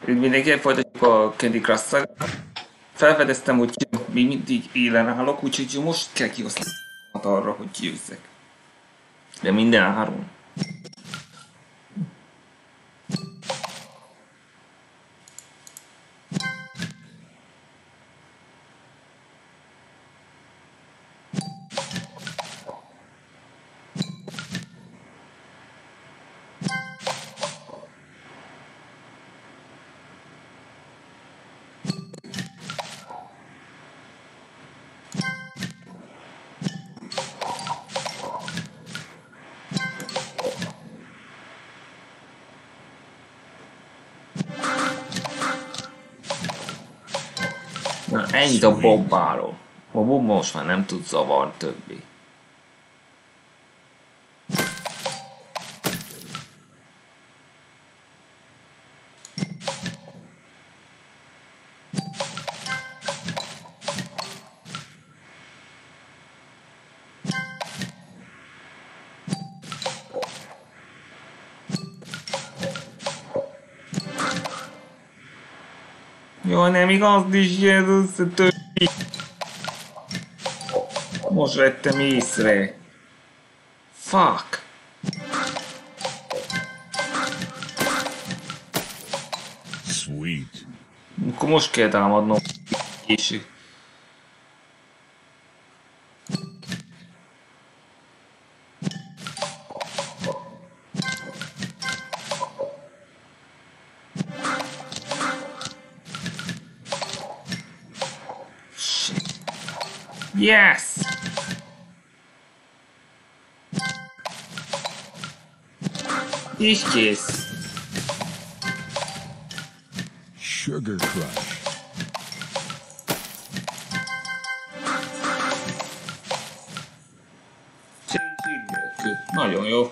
Mindenki folytatjuk a Candy Crush szagát. Felfedeztem, hogy még mindig élen állok, úgyhogy most kell kihoznom arra, hogy kiűzzek. De minden áron. Na, ennyit a bobbáról. A Bob most már nem tud zavarni többé. Jó, nem igaz, is Jézus, többi. Most vettem észre. Fuck. Sweet. Akkor most kell támadnom. És... Yes! És kész. Sugar Crush. Nagyon jó.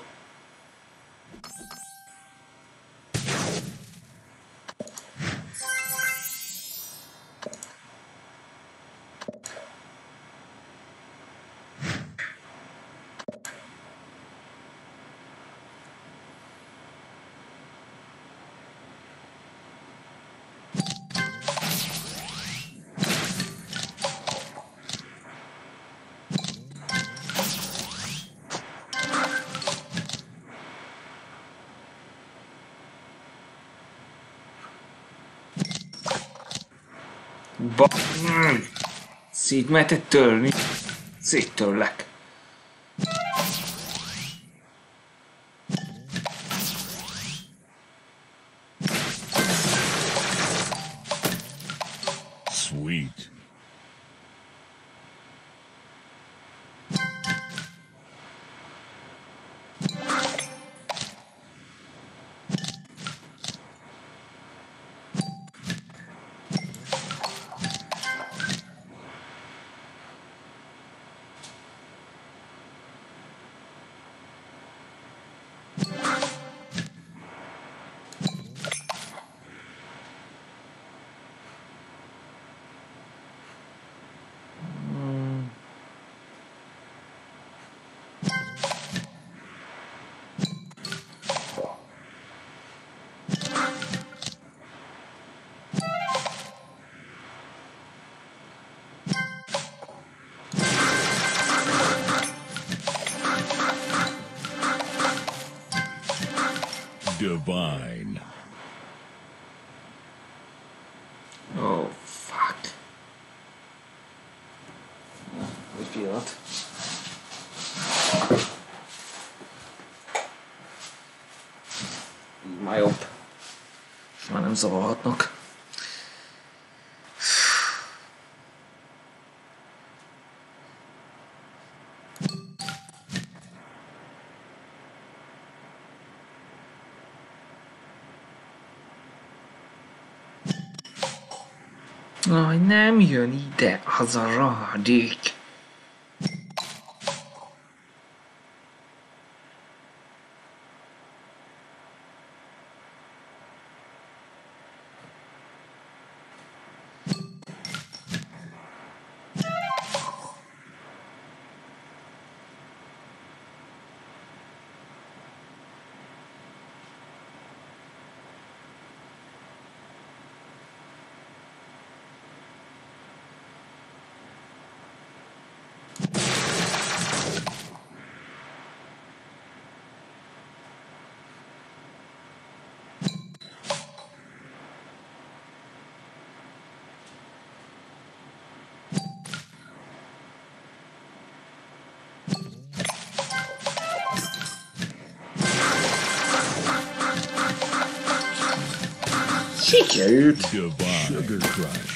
Szét mehetett törni. Széttörlek. Sweet. Divine. Oh, fuck. Egy pillanat. Így már jobb. És már nem zavarhatnak. Aj, nem jön ide az a rádék. Sikerült! Divine. Sugar Crush.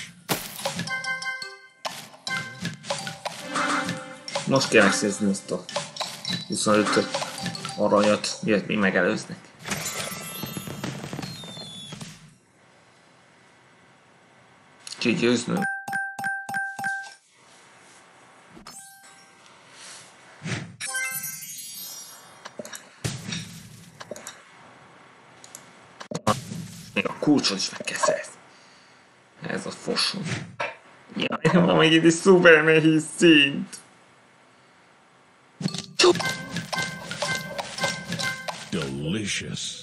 Most kell megszerzni azt a 25 aranyat, miért mi megelőznek. Úgyhogy győznöm. Még a kulcsot is meg kell szerezni. Ez a fosom. Jaj, van még itt egy szuper nehéz szint. Delicious.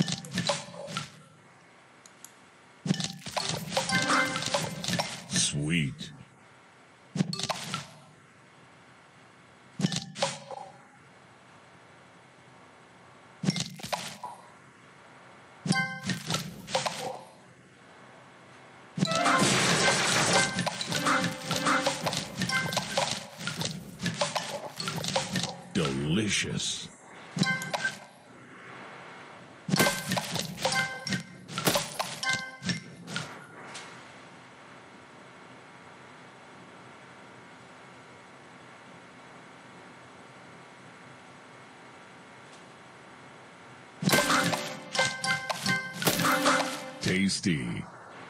Sweet. Delicious. Tasty.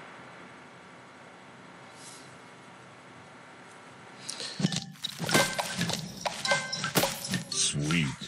Sweet.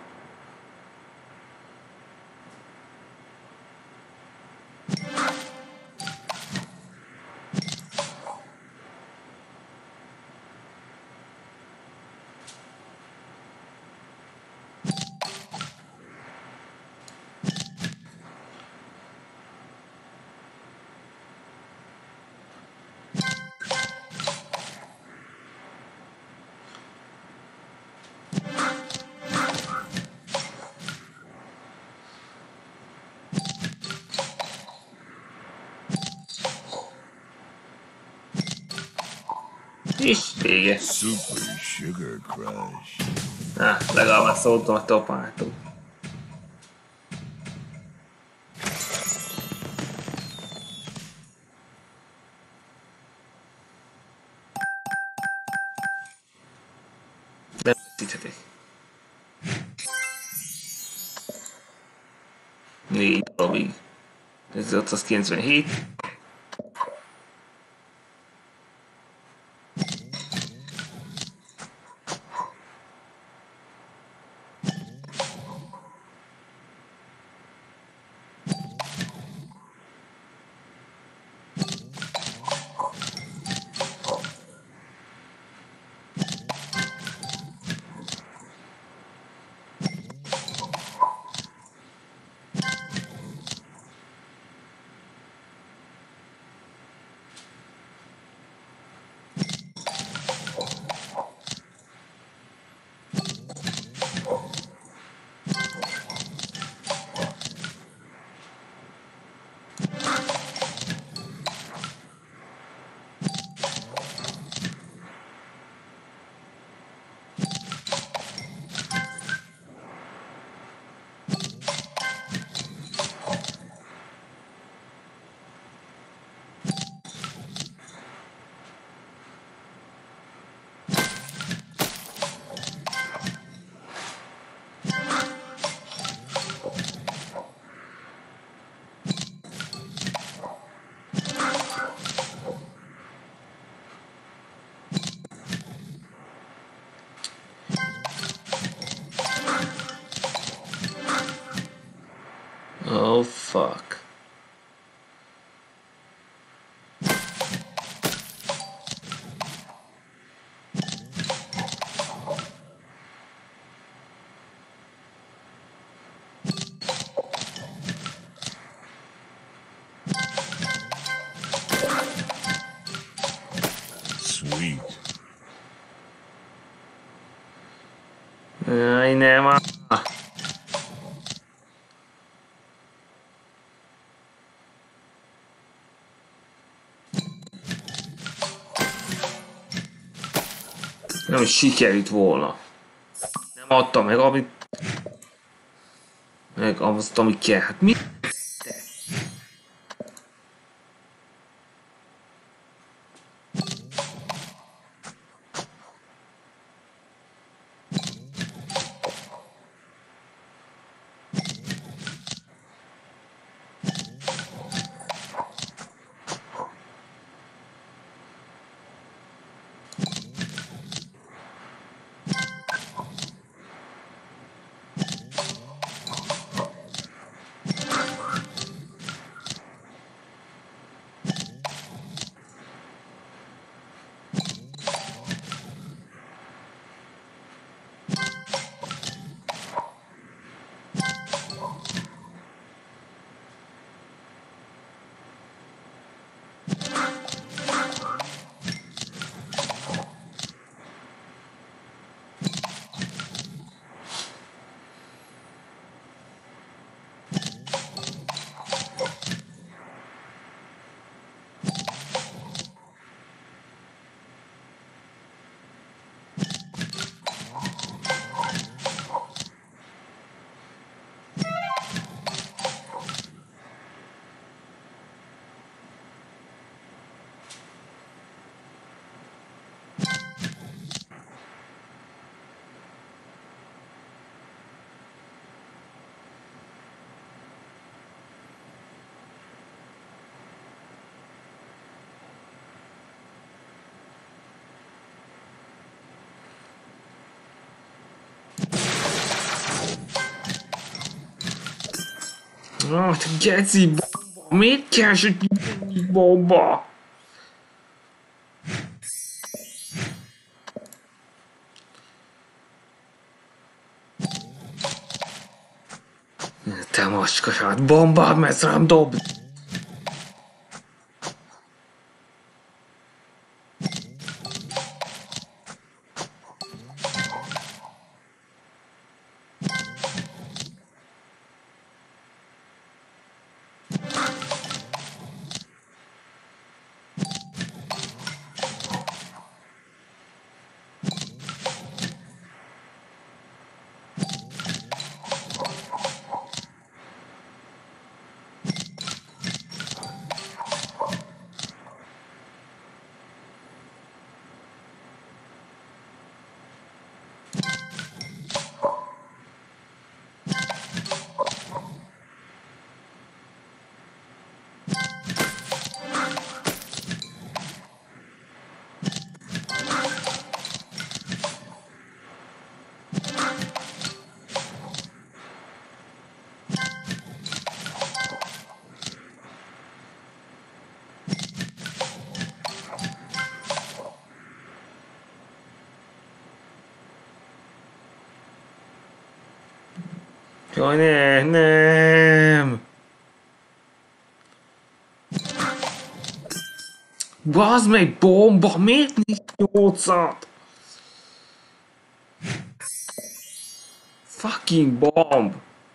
És vége. Super Sugar Crush. Legalább már szóltam a topától. Nem veszíthetek. 4 darabig. Ez 597. Oh fuck. Sweet. Aj, nem áll. Nem is sikerült volna. Nem adta meg, amit... Meg azt, amit kell. Hát mi? Ah, te geci bomba! Miért kell, hogy bomba? Te macskasát, bombád, mert rám dob! Jaj, nem! Bazd meg, bomba! Miért nincs 8-at? Fucking bomb!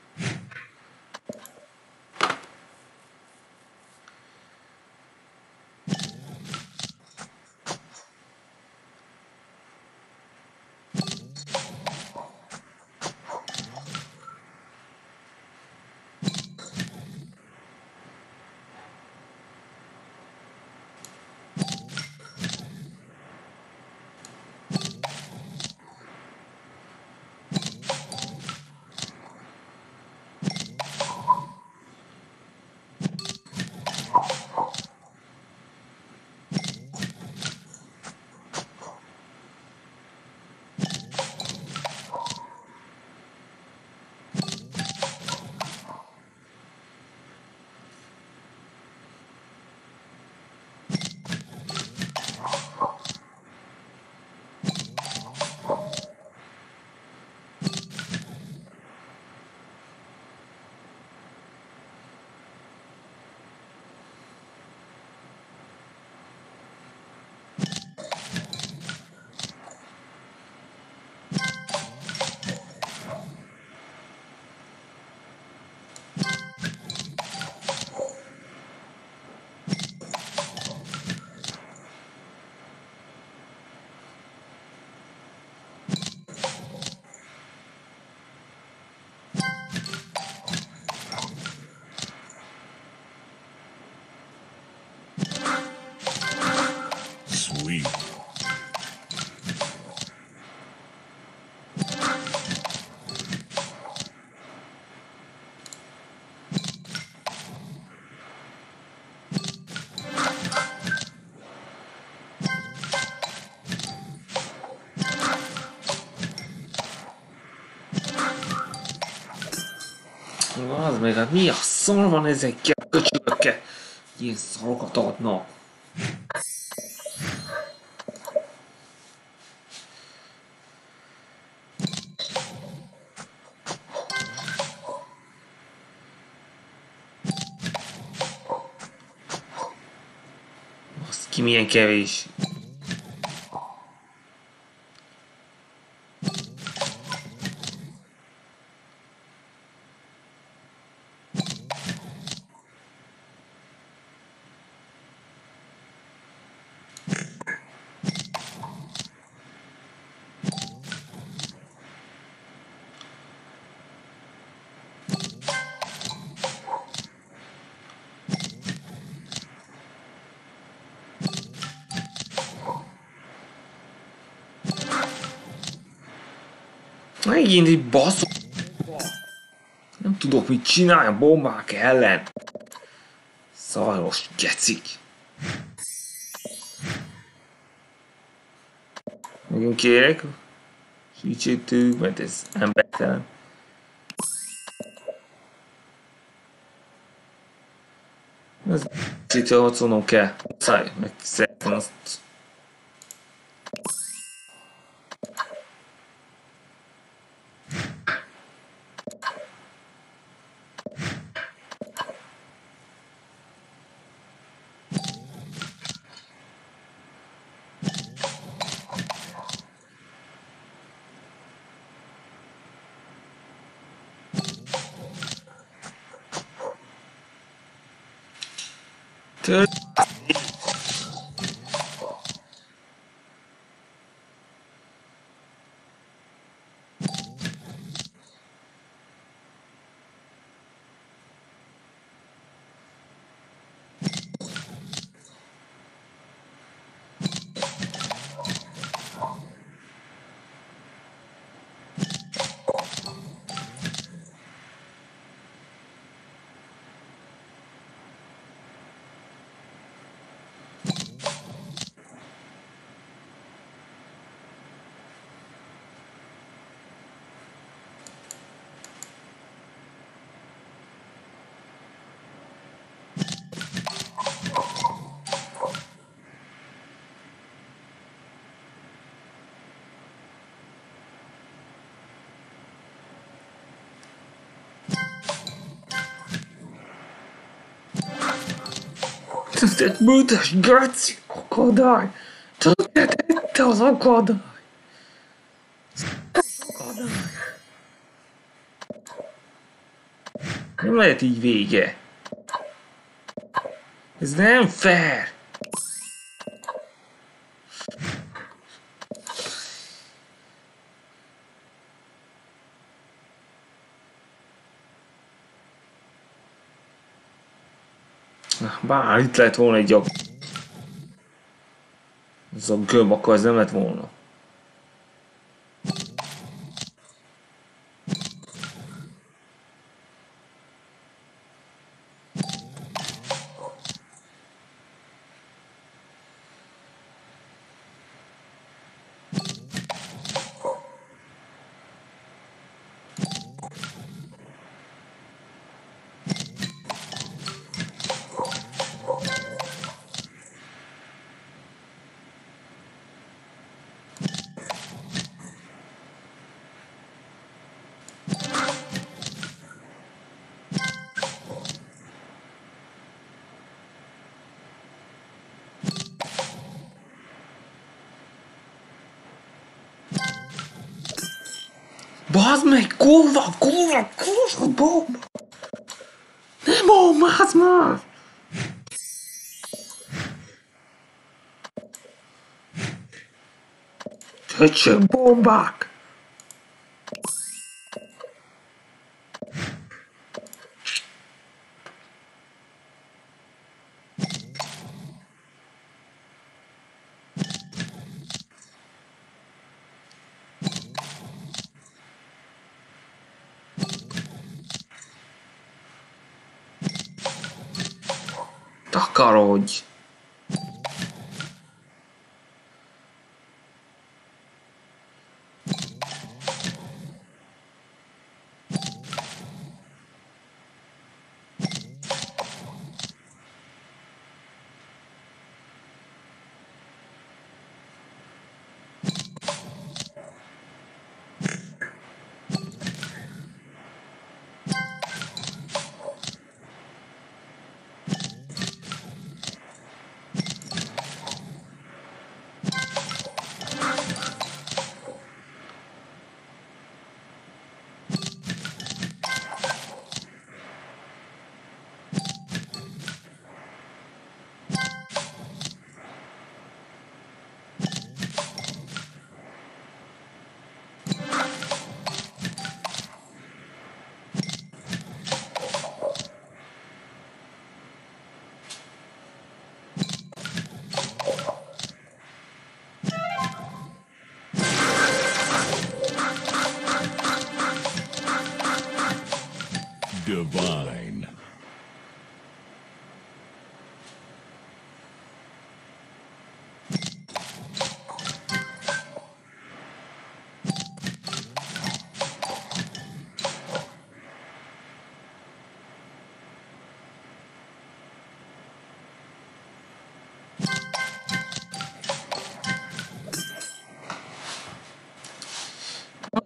Sweet. Az meg, hát mi a szar van ezekkel a köcsögökkel? Ilyen szarokat adnak. Az ki milyen kevés. Megint egy baszó. Nem tudok mit csinálni a bombák ellen. Szaros gecik. Megint kérek. Segítségtől, mert ez embertelen. Ez kicsit harcolnom kell. Száj, meg szeretem azt. Tör... Te büdös geci akadály! Tönkretette az akadály! Nem lehet így vége. Ez nem fair! Bár itt lett volna egy gyak... Ez a gömb, akkor ez nem lett volna. Bazd meg, kurva, bomba! Nem bombázz már! Köcsög bombák! Takarodj!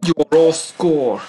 Your score.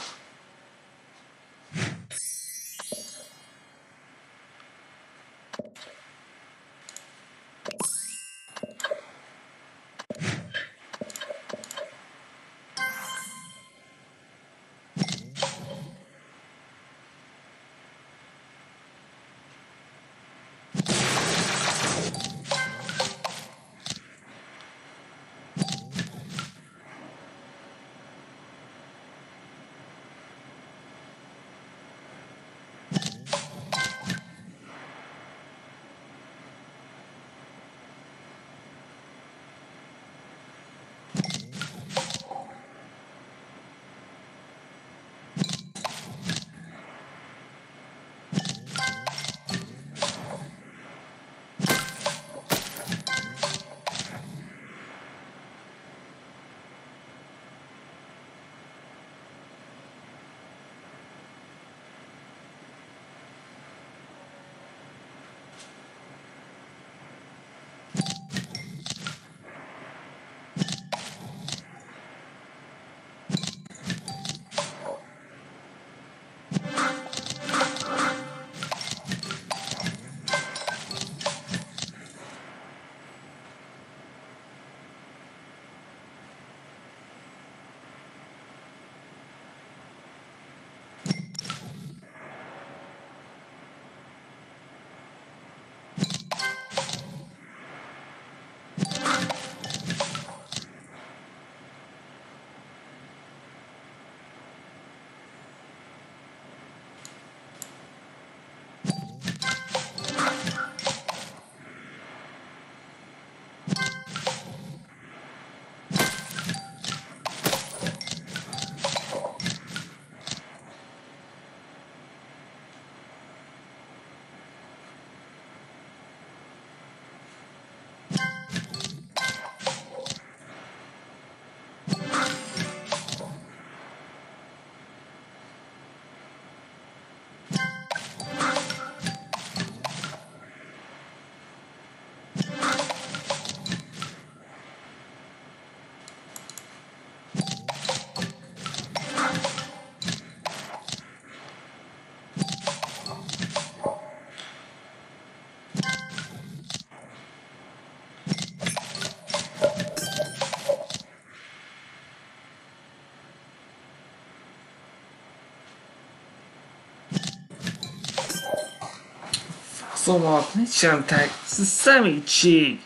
Szóval mit sem te, szemétség!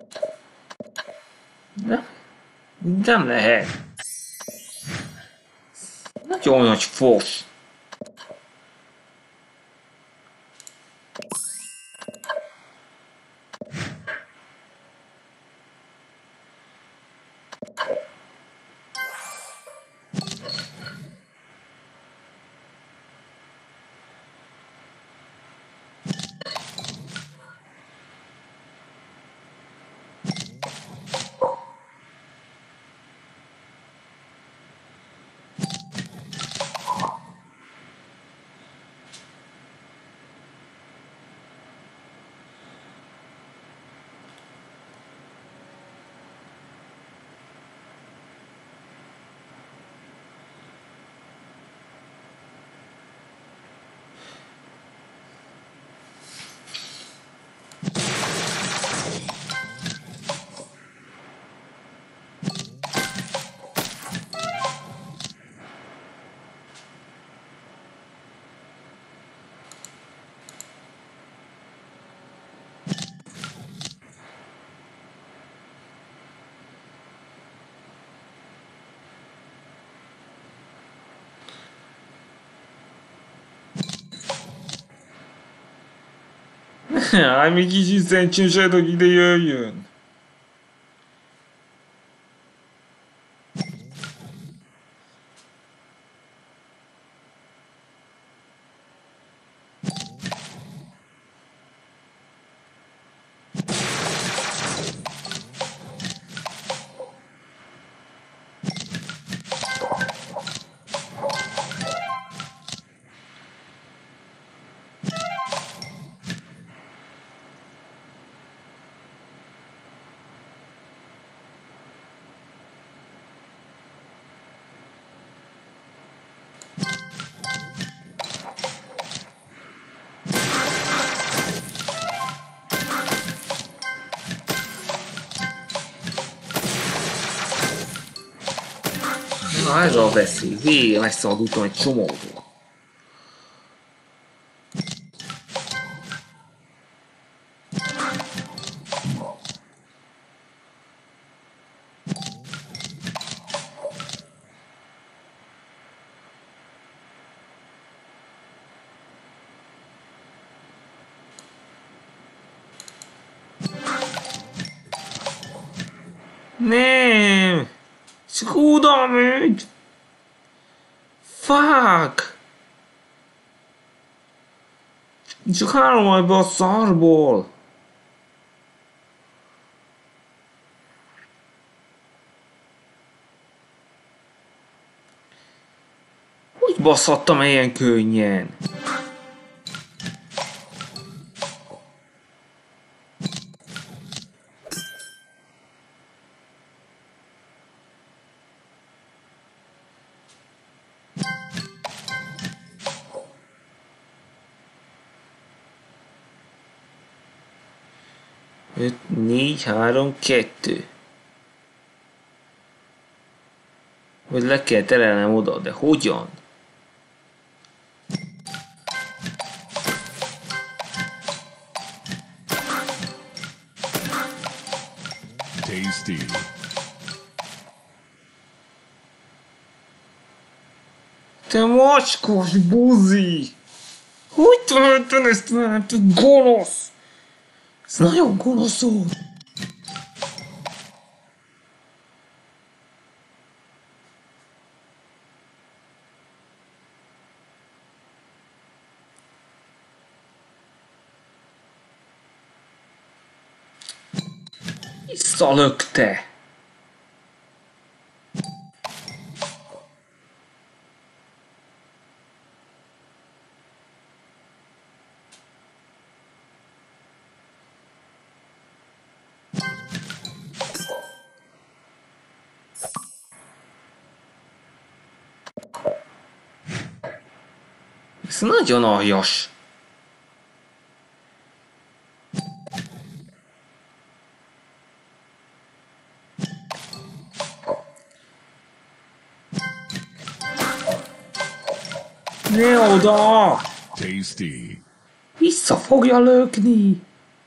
Nem lehet. Nagyon nagy fos. Hát még kicsit szentségsed, hogy ide jöjjön. ez a veszély. Végre megszabadultam egy csomóból. Nem! Csak oda megy! Fuck! Csak 3 ebbe a szarból! Hogy baszhattam ilyen könnyen? Öt, 4, 3, 2. Hogy le kell terelnem oda, de hogyan? Tasty. Te mocskos buzi! Hogy teheted ezt velem, te gonosz? Ez nagyon gonosz volt. Visszalökte! Ez nagyon aljas. Ne oda! Tasty. Vissza fogja lökni!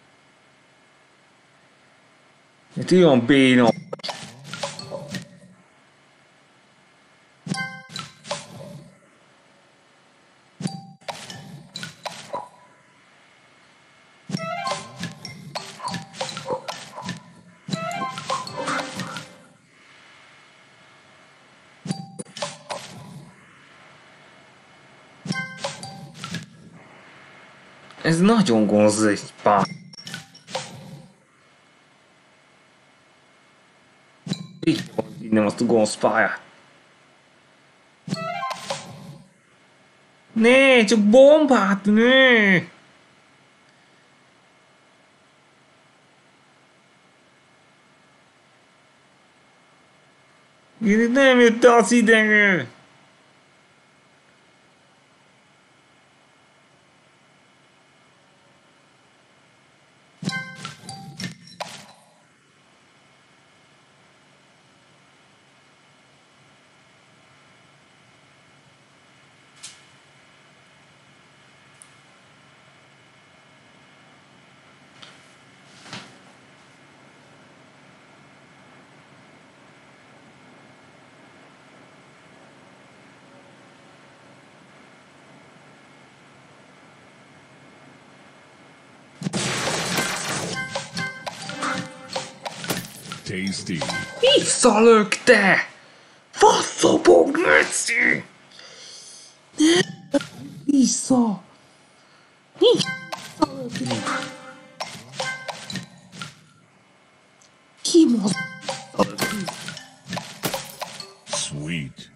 Hát olyan béna. Ez nagyon gonosz egy pár. Így nem azt a gonosz pályát. Ne, csak bombát, ne! Én nem jött az idegen! Tasty. Visszalökte! Faszopog, Metszi! Vissza! Nincs visszalökni! Ki moz... Sweet.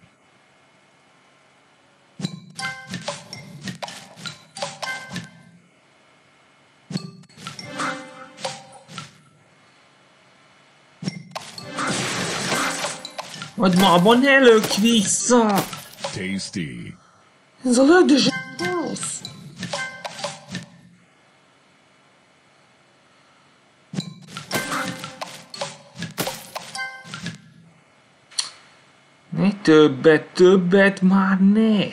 Vagy ma abban ne lök vissza! Tasty. Ez a lögdös rossz! Ne Többet már ne!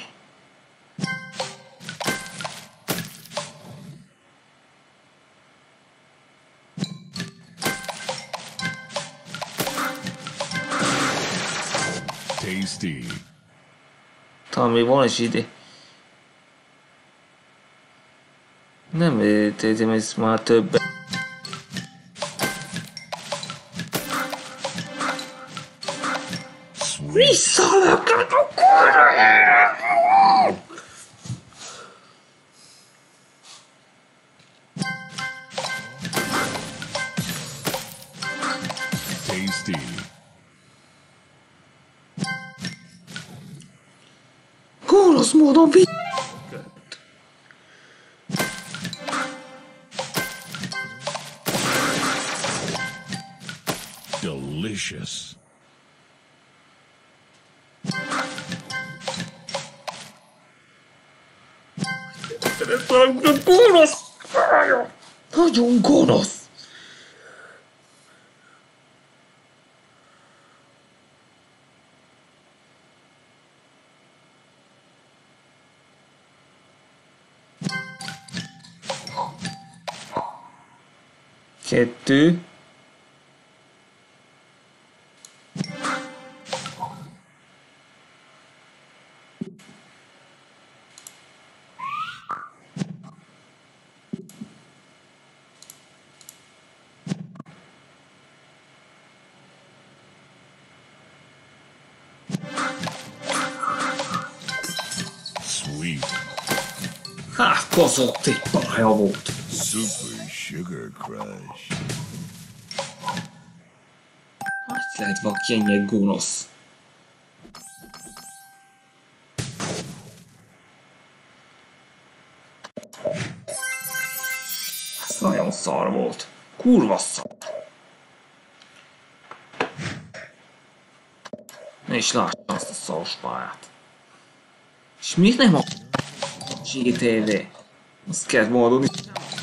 Tasty. Talán még van is ide. Nem értem, ez már többet. Sweet. Visszalökött a kurva! Tasty. Gonosz módon vi... Delicious. Gonosz! Nagyon gonosz! Kettő. Sweet. Kozott egy pálya volt. Super Sugar Crush. Hogy lehet valaki ennyire gonosz? Ez nagyon szar volt. Kurva szar. Ne is lássam azt a szaros pályát. És miért nem a GTV? Azt kell módon is.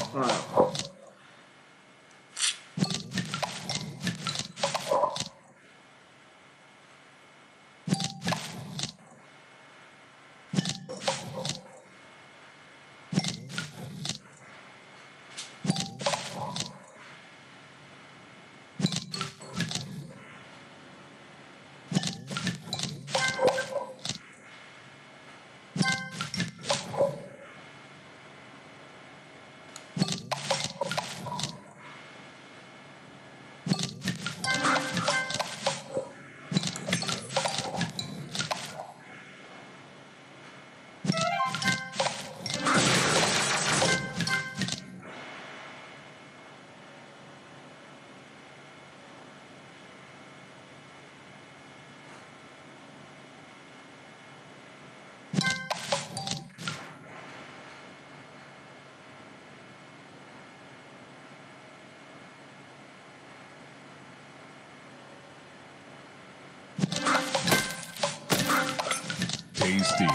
Tasty.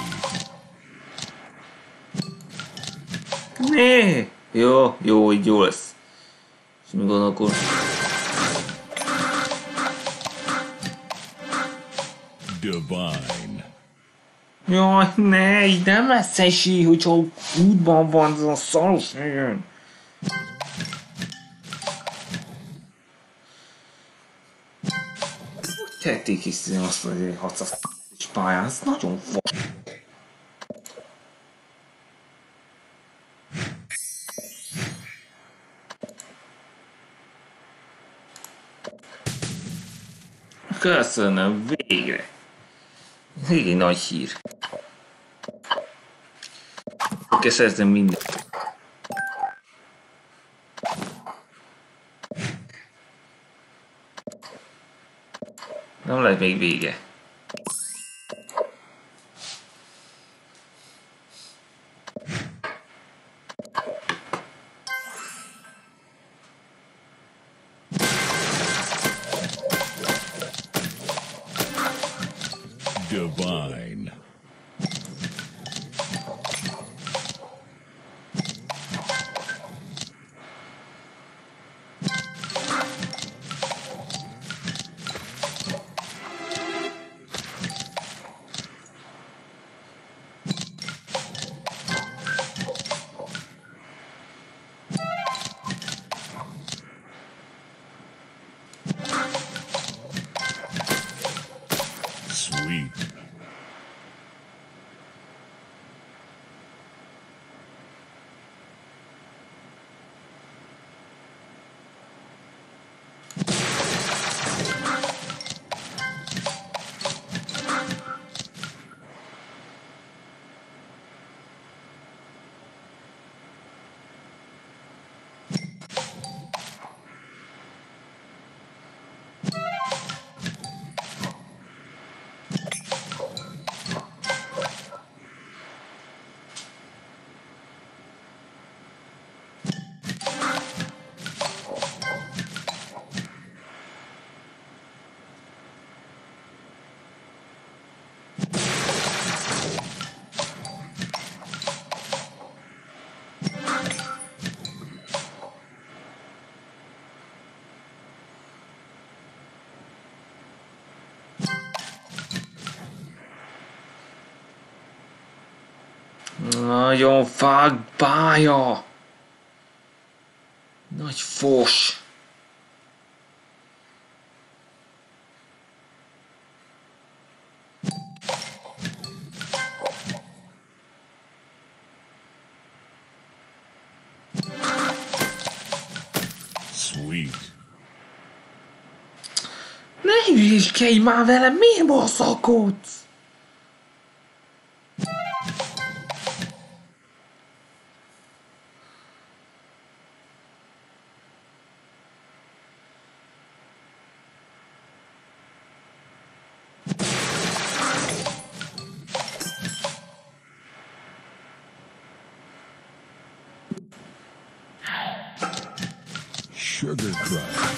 Ne! Jó, így jó lesz. És mi gondolkod? Divine. Jaj, ne, így nem lesz esély, hogyha útban van az a szaros helyen. Hogy tették is azt, hogy 600 pályán, ez nagyon fos. Köszönöm, végre. Végig nagy hír. Kell szerzem mindent. Nem lehet még vége. Divine. Nagyon fuck bája. Nagy fos. Sweet. Ne hülyéskedj már velem, miért baszakodsz? Sugar Crush.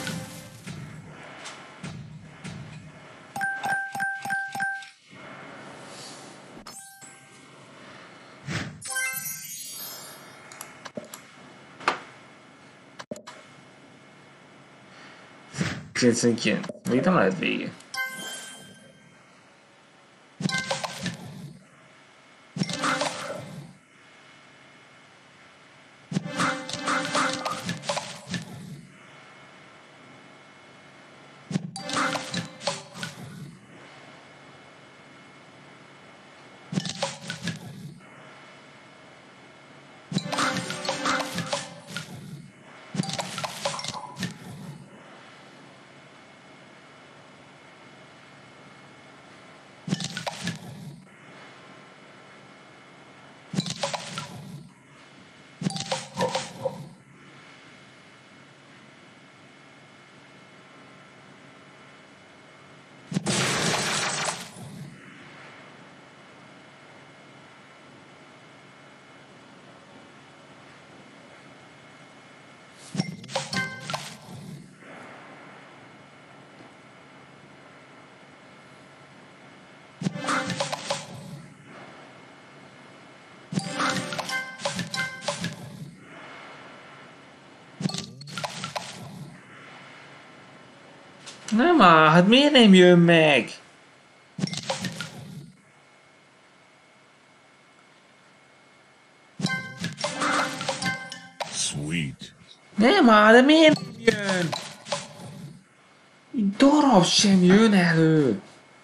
Kétszer még nem lehet vége. Nem áll, hát miért nem jön meg? Sweet. Nem áll, de miért nem jön? Egy darab sem jön elő.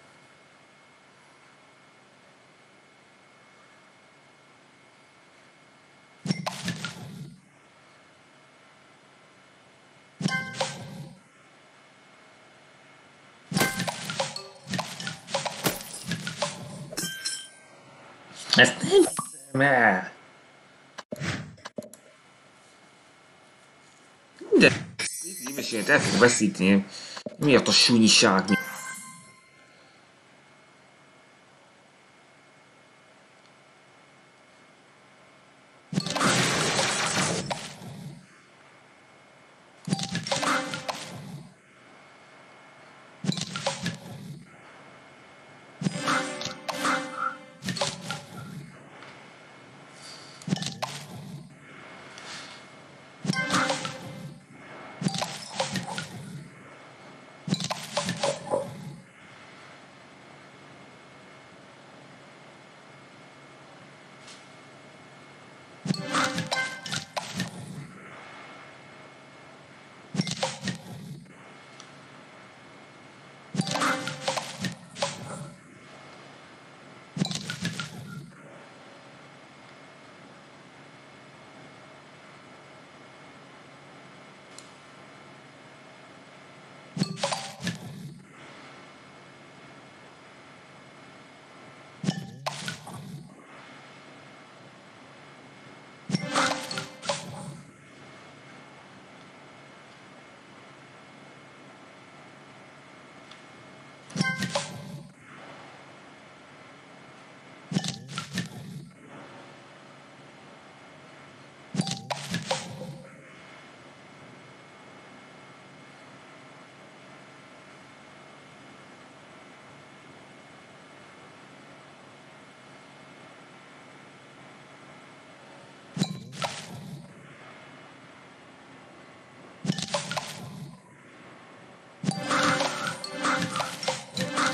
Ezt nem hiszem el. De évesként el fog veszíteni. Miatt a súnyiság.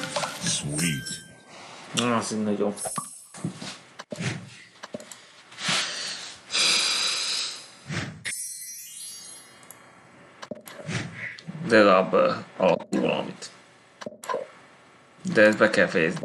Sweet. Az így nagyon. De legalább alakul valamit. De ezt be kell fejezni.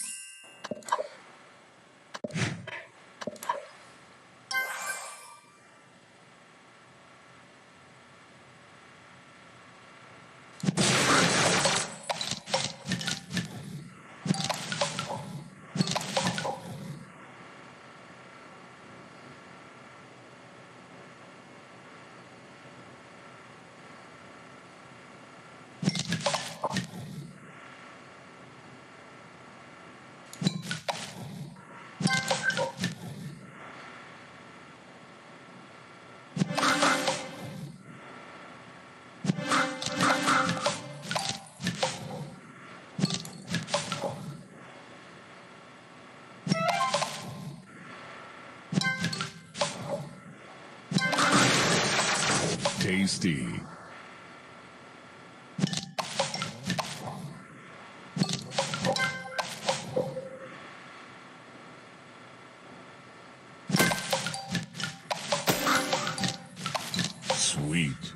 Tasty. Sweet.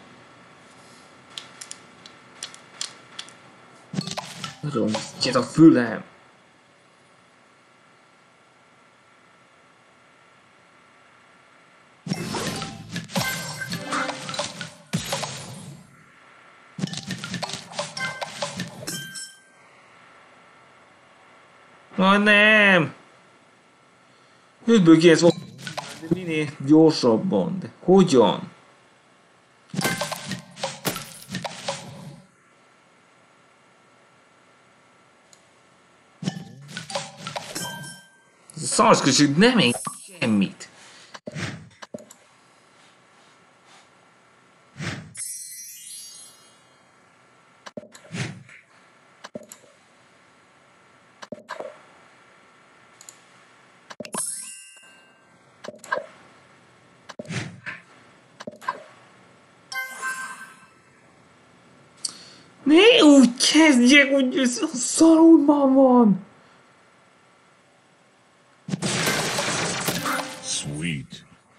Nagyon szét a fülem. Nem! 5-ből 9 volt, de minél gyorsabban. De hogyan? Ez a szarszköség nem ér semmit. Ne úgy kezdjek, hogy ez a szarulban van. Sweet.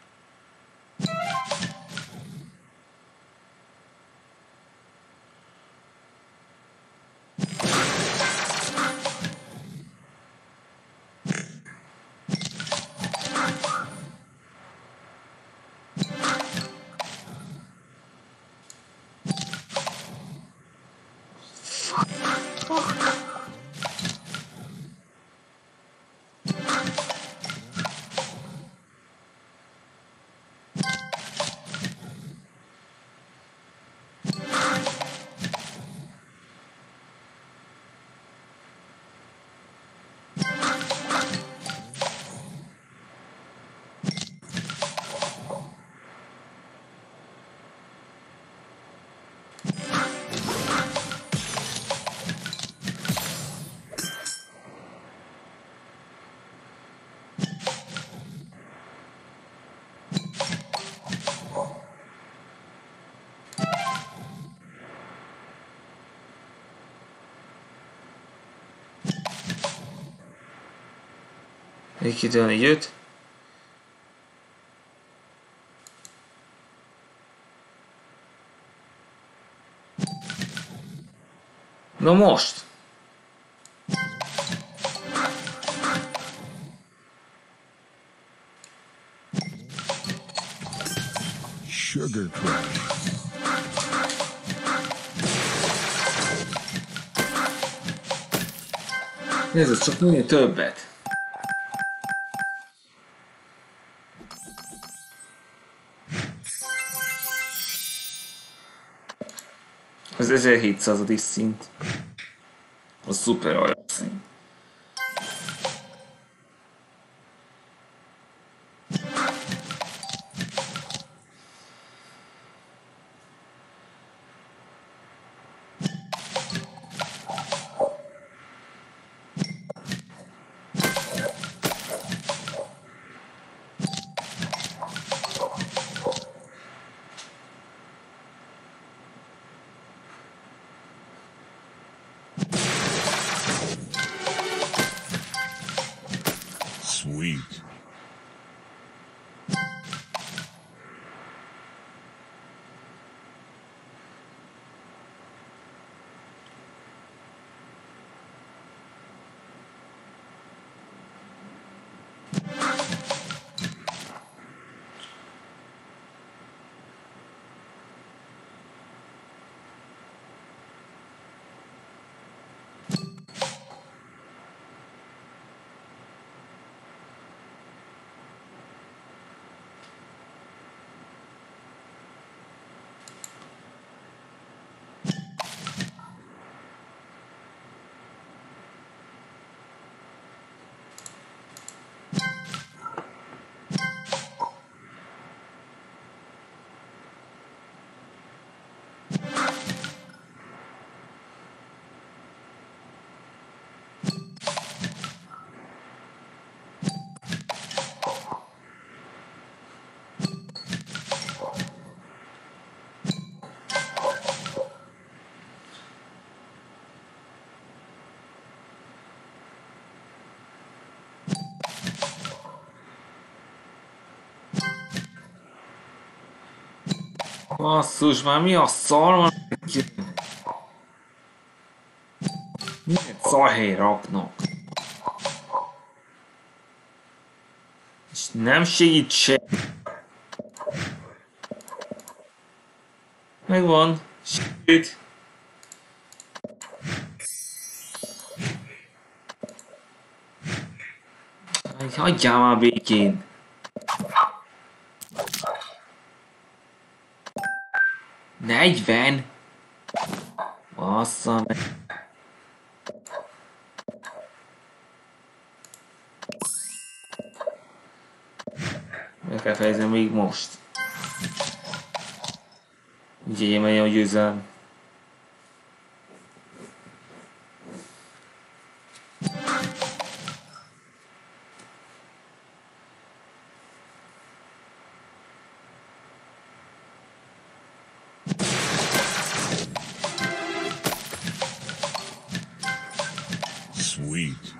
Még kitől így jött. Na most! Sugar Crush. Nézd, csak minél többet. Az 1700. szint. A szuper aljas szint. Basszus, már mi a szar van? Miért szarhely raknak? És nem segít se. Megvan. Segít. Hagyjál már békén. Negyven? Bassza meg. Meg kell fejezni még most. Úgyhogy én megyem a győzelem. Sweet.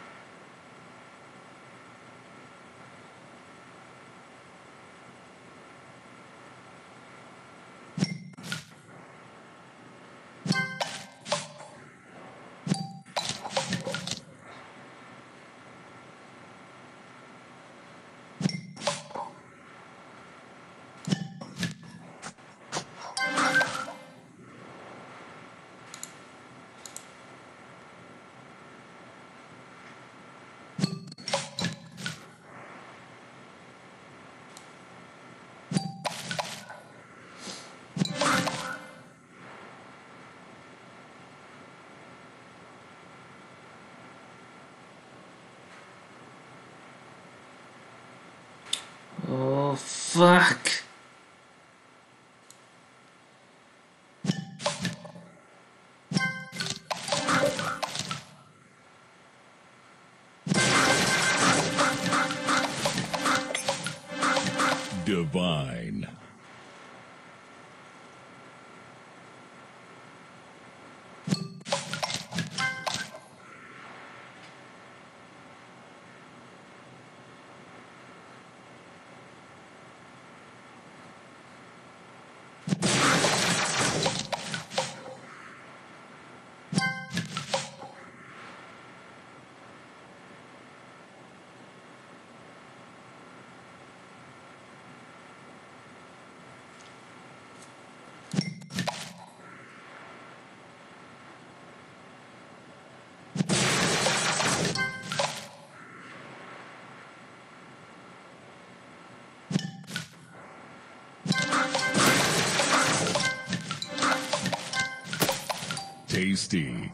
Oh, fuck. Divine. Tasty.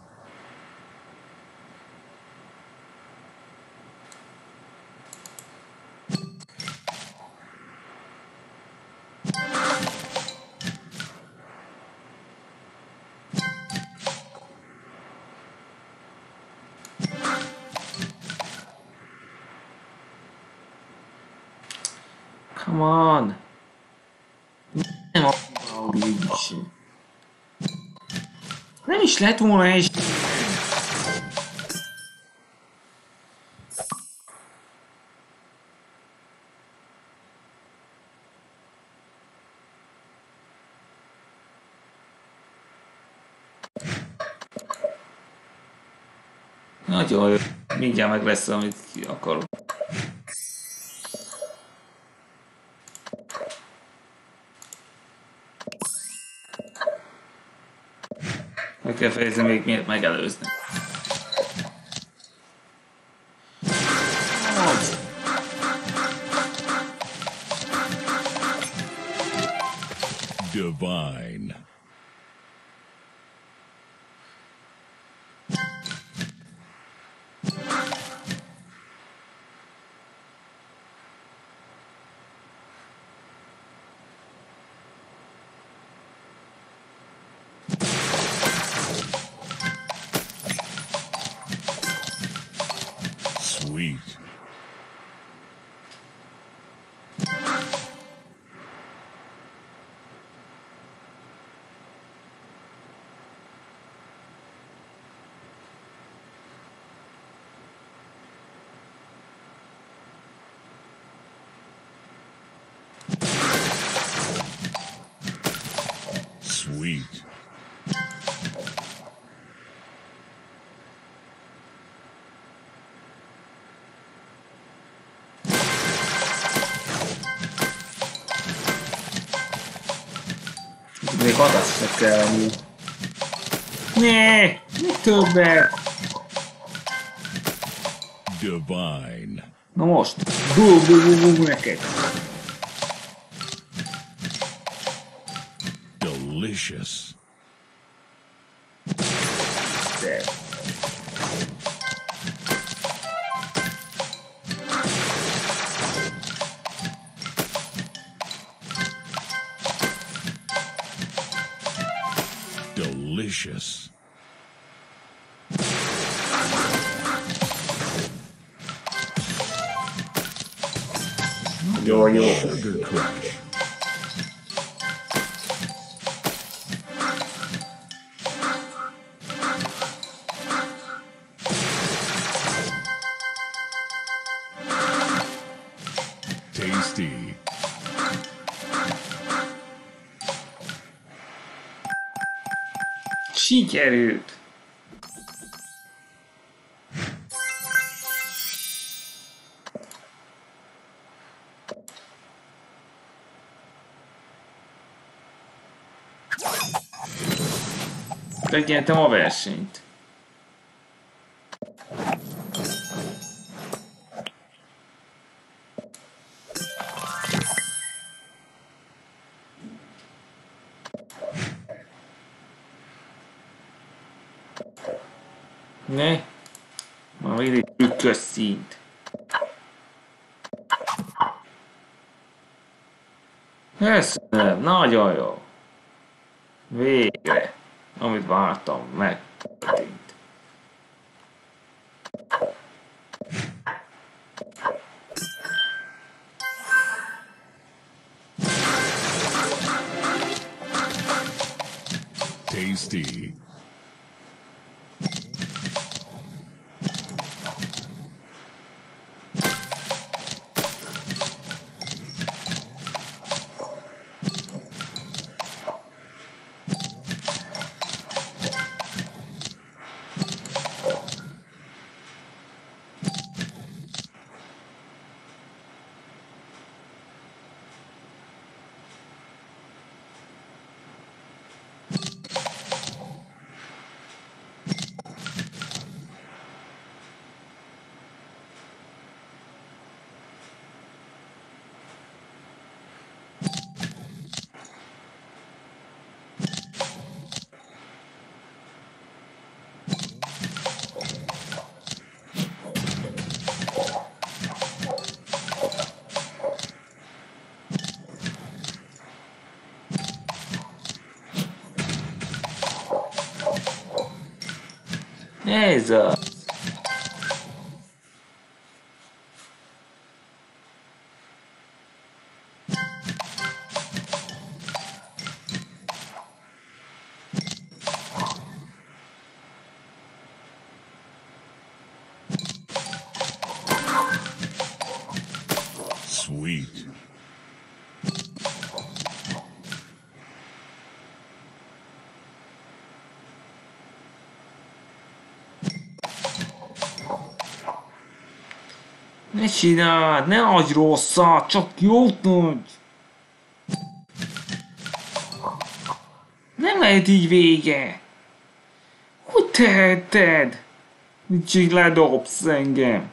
Come on. Nem a is. Nem is lett volna is. Nagyon jó. Mindjárt meg lesz, amit akarok. Meg kell fejezni még miért megelőzni. Divine. Sweet. Sweet. Még adat se kell amúgy. Né! Mi többet? Divine. Na most. Bum, bum, bum, bum neked. Delicious. De. Delicious. Jó, jó. Sugar Crush. Tasty. Sikerült. Megnyertem a versenyt. Ne? Ma még egy trükkös szint. Köszönöm, nagyon jó. Végre. Amit vártam, megtörtént. Tasty. Ez a... Sweet. Ne csináld, ne adj rosszat, csak jót mondj! Nem lehet így vége! Hogy teheted? Úgyhogy ledobsz engem.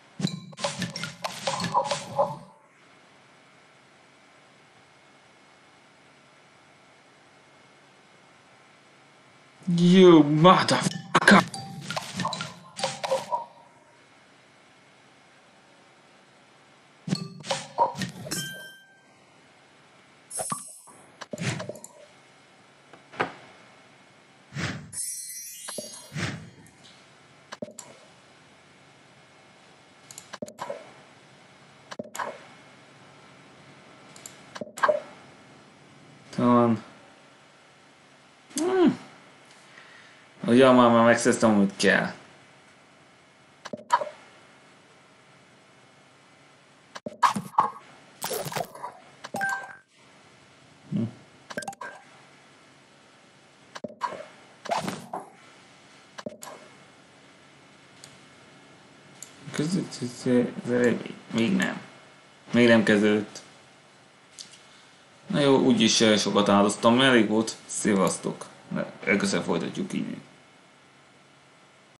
You motherfucker! Talán... Ugyan már megszereztem, amit kell. Között az eredmény? Még nem. Még nem kezdődött. Na jó, úgyis sokat áldoztam, elég volt. Szevasztok. Elköszön folytatjuk így.